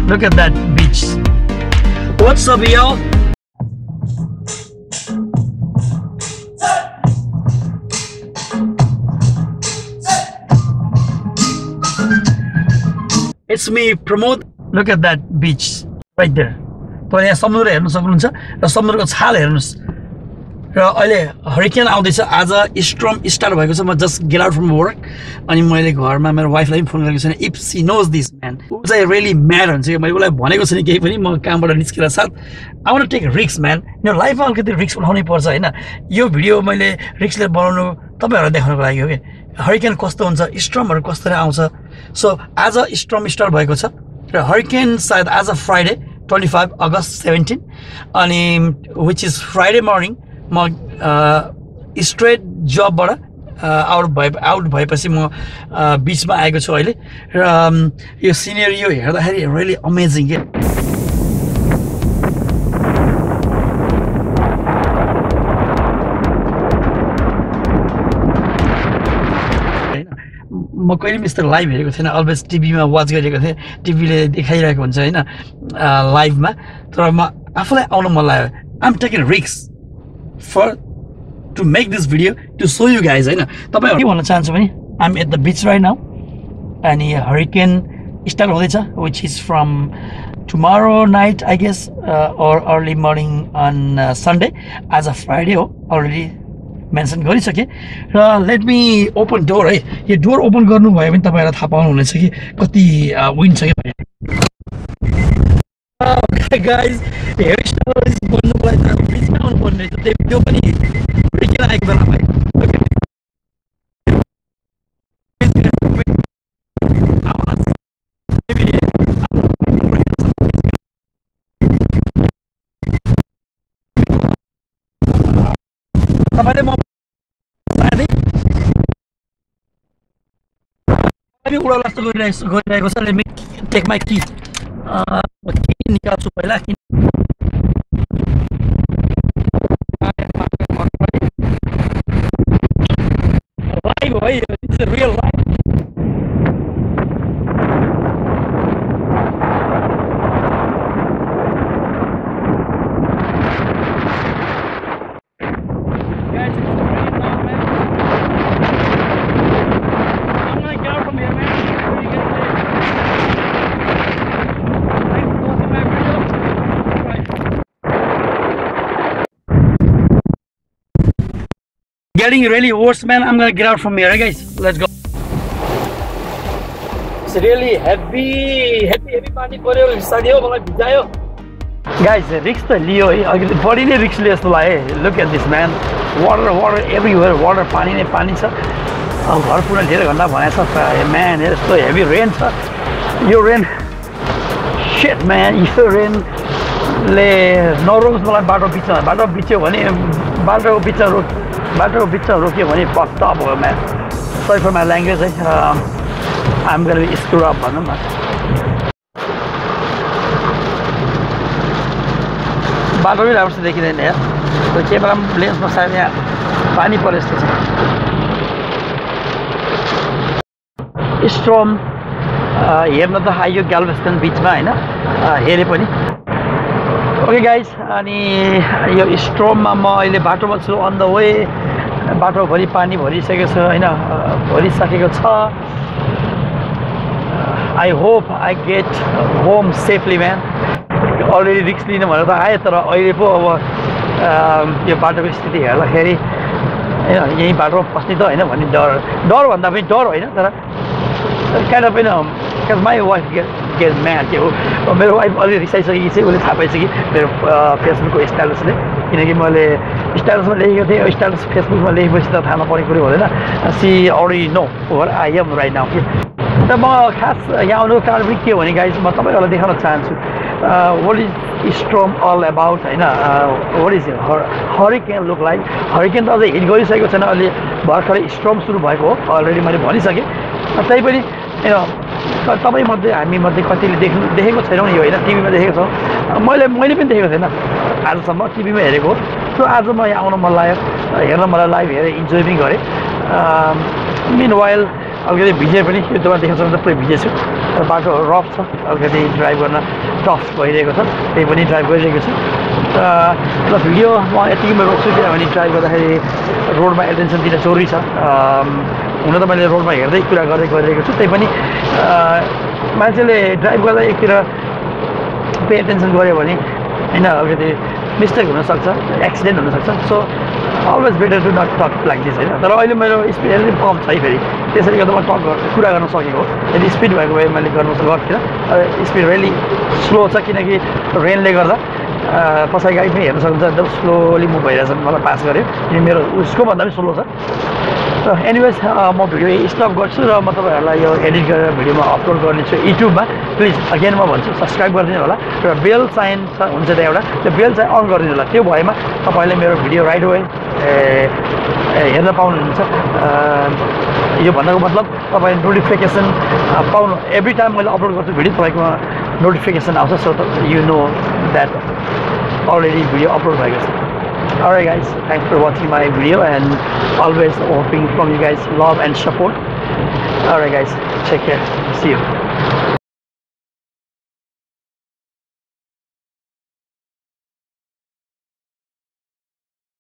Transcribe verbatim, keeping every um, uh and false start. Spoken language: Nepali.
Look at that beach. What's up, y'all? It's me, Pramod. Look at that beach right there. तपाईं यहाँ समुद्र हेर्न सक्नुहुन्छ र समुद्रको छाल हेर्नुस् र अहिले हरिकेन आउँदैछ आज स्ट्रम स्टार्ट भएको छ म just get out from work अनि मैले घरमा मेरो वाइफलाई पनि फोन गरेको छैन if she knows this man उ चाहिँ रियली म्याड हुन्छ कि मैले उसलाई भनेको छैन केही पनि म कामबाट निस्केर साथ I want to take risk man यो लाइफमा अलिकति रिस्क उठाउनै पर्छ हैन यो भिडियो मैले रिस्कले बनाउनु तपाईहरुलाई देखाउनको लागि हो के हरिकेन कस्तो हुन्छ स्ट्रमहरु कसरी आउँछ सो आज स्ट्रम स्टार्ट भएको छ र हरिकेन सायद आज फ्राइडे twenty-five August seventeen अनि which is Friday morning म स्ट्रेट जबबाट आउट भए आउट भएपछि म बीचमा आएको छु अहिले र यो सिनेरियो हेर्दाखेरि रियली अमेजिङ के म कहिले मिस्टर लाइभ हेरेको थिएन अलवेज टिभीमा वाच गरेको थिएँ टिभीले देखाइरहेको हुन्छ हैन लाइभमा तर म आफूलाई आउन मन लाग्यो I am taking risk for to make this video to show you guys हैन तपाईहरु के भन्न चाहन्छु भने I am at the beach right now अनि हरिकेन स्टार्ट हुँदैछ which is from tomorrow night I guess or early morning on Sunday आज फ्राइडे हो अलरेडी मेन्सन गरिसके र लेट मी ओपन डोर है यो डोर ओपन गर्नु भयो भने तपाईहरुलाई थाहा पाउनु हुनेछ कि कति विन्ड छ के भने गाइस हेयर स्टाइल बन्नुको लागि त बिचमा आउनु पर्ने रहेछ त्यो पनि रिकिन आएको बेला भयो तपाईले म साथै हामी उडा जस्तो गरिरहेको गरिरहेको छ let me take my key uh key निकाल्छु पहिला कि लाइभ हो it's a real life Getting really worse, man. I'm gonna get out from here, right, guys. Let's go. It's really heavy, heavy, heavy पानी पर्यो सादियो मलाई भिजायो. Guys, risk त लियो है. अघि बडी नै रिस्क लियो जस्तो लाग्यो. Look at this, man. Water, water everywhere. Water पानी नै पानी छ. अब घर पुग्न धेरै घण्टा भनेछ man. यस्तो heavy rain छ. यो rain shit, man. यो rain ले नरोक्स मलाई बाटो बिचमा बाटो बिच्यो भने बाटोको बिचमा रोक बाटोको बिचमा रोक्यो भने फक्ड अप हो man sorry for my language है I am gonna be screwed up भनौँ न बाटो पनि राम्रोसँग देखिँदैन यार त्यो क्यामेरा लेन्समा सायद यहाँ पानी परे जस्तो छ स्ट्रम हेर्न त आइयो ग्याल्भेस्टन बिचमा होइन हेरे पनि ओके गाइज अनि यो स्ट्रममा म अहिले बाटोमा छु अन द वे बाटोभरि पानी भरिसकेको छ होइन भरिसकेको छ I hope I get home safely man already risk लिनु भनेर त आएँ तर अहिले पो अब यो बाटोको स्थिति हेर्दाखेरि होइन यहीँ बाटोमा पस्ने त होइन भन्ने डर डर भन्दा पनि डर होइन तर काइन्ड अफ होइन because my wife get get mad के हो मेरो वाइफ अलरेडी रिसाइसकेकी छ उसले थाहा पाइसक्यो मेरो फेसबुकको स्ट्याटसले किनकि मैले स्ट्याटसमा लेखेको थिएँ स्ट्याटस फेसबुकमा लेखेपछि त थाहा नपर्ने कुरो हुँदैन see already know where I am right now र म खास यहाँ आउनुको कारण पनि के हो भने गाइज म तपाईँहरूलाई देखाउन चाहन्छु what is storm all about होइन what is hurricane look like hurricane त अझै हिट गरिसकेको छैन अहिले भर्खरै स्ट्रम सुरु भएको हो अलरेडी मैले भनिसकेँ तैपनि तपाईँमध्ये हामीमध्ये कतिले देख्नु देखेको छैनौँ नि यो होइन टिभीमा देखेको छौँ मैले मैले पनि देखेको थिएन आजसम्म टिभीमा हेरेको सो आज म यहाँ आउन मन लाग्यो हेर्न मलाई लाइभ हेरेर इन्जोय पनि गरेँ मिन वाइल अलिकति भिजे पनि यो तपाईँले देख्न सक्नुहुन्छ पुरै भिजेछु र बाटो रफ छ अलिकति ड्राइभ गर्न टफ भइरहेको छ त्यही पनि ड्राइभ गरिरहेको छु र भिडियो म यतिकैमा रोक्छु किनभने ड्राइभ गर्दाखेरि रोडमा एटेन्सन दिन जरुरी छ हुन त मैले रोडमा हेर्दै कुरा गर्दै गरिरहेको छु त्यही पनि मान्छेले ड्राइभ गर्दा एकतिर पे एटेन्सन गऱ्यो भने होइन अलिकति मिस्टेक हुनसक्छ एक्सिडेन्ट हुनसक्छ so always better to not talk like this होइन तर अहिले मेरो स्पिड अलिक कम छ है फेरि त्यसरी गर्दा म टक गर्छु कुरा गर्न सकेको यदि स्पिड भएको भए मैले गर्नु गर्थेन स्पिड रेली स्लो छ किनकि रेनले गर्दा कसै गाडी पनि हेर्न सक्नुहुन्छ एकदम स्लोली मुभ भइरहेछ मलाई पास गर्यो अनि मेरो उसको भन्दा पनि स्लो छ र एनिवेज म भिडियो स्टप गर्छु र म तपाईँहरूलाई यो एडिट गरेर भिडियोमा अपलोड गर्नेछु युट्युबमा प्लिज अगेन म भन्छु सब्सक्राइब गरिदिनु होला र बेल साइन हुन्छ त्यहाँ एउटा त्यो बेल चाहिँ अन गरिदिनु होला त्यो भएमा तपाईँले मेरो भिडियो राइट वे हेर्न पाउनुहुन्छ यो भन्नको मतलब तपाईँले नोटिफिकेसन पाउनु एभ्री टाइम मैले अपलोड गर्छु भिडियो तपाईँकोमा नोटिफिकेसन आउँछ so you know that already video upload भएको छ Alright guys, thanks for watching my video and always hoping from you guys love and support. Alright guys, take care, see you.